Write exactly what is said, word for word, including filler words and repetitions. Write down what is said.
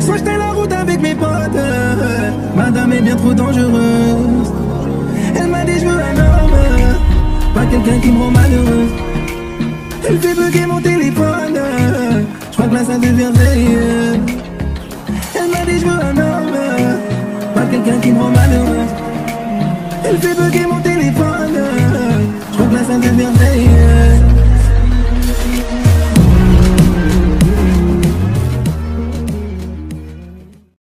fois j'étais la route avec mes potes. Madame est bien trop dangereuse. Elle m'a dit je veux un homme, pas quelqu'un qui me rend malheureuse. Elle fait bugger mon téléphone, je crois que là ça devient veilleux. Elle m'a dit je veux un homme, pas quelqu'un qui me rend malheureuse. Elle fait bugger mon téléphone, je crois que là ça devient veilleux.